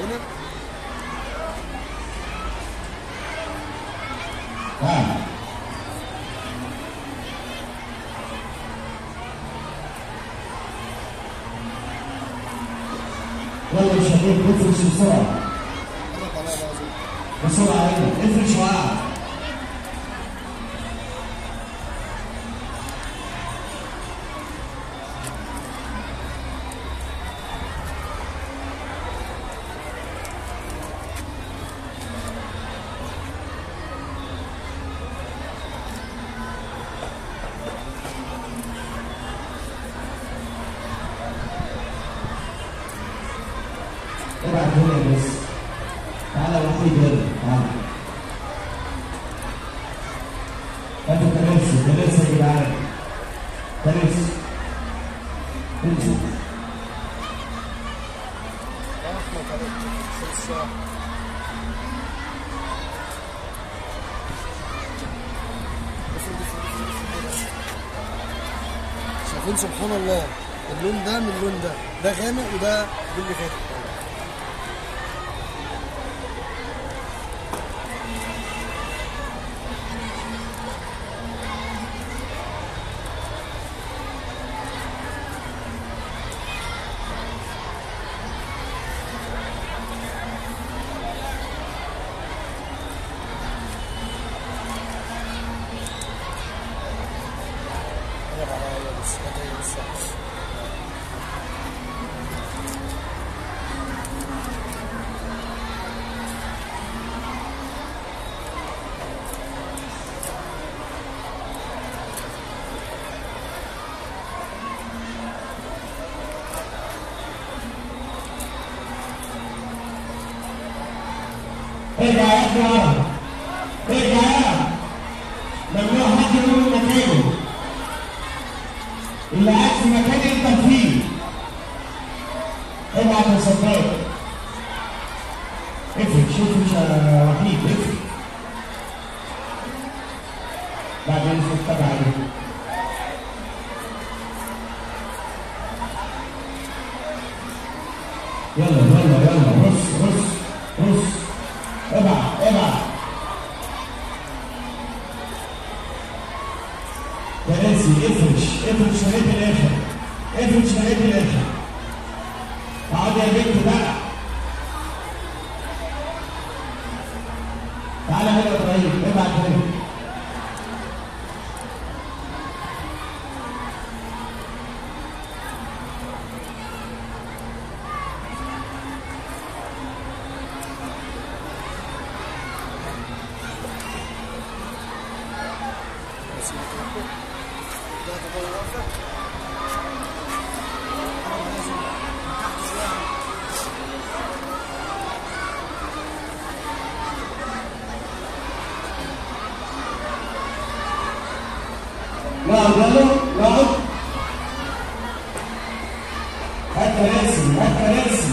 هنا. يلا يا شباب افرش بسرعة. بسرعة يلا افرش معاك. ابعد هنا بس. تعالى وحيد يلا تعالى. هاتوا كراسي كراسي يا جدعان. كراسي. انزل. شايفين سبحان الله اللون ده من اللون ده، ده غامق وده باللي فاتت. ارجع يا ابني ارجع يا ممنوع حد يقوم من مكانه. اللي قاعد في مكان انت فيه ابعت يا صداق. افرش افرش يا وحيد افرش. بعدين تتبع عليه. يلا يلا يلا رص رص رص. ابعد ابعد. كراسي افرش افرش لغايه الاخر. افرش لغايه الاخر. اقعد يا بنت بقى. تعالى هنا يا ابراهيم ابعد هنا. اقعد يلا اقعد. هات كراسي هات كراسي.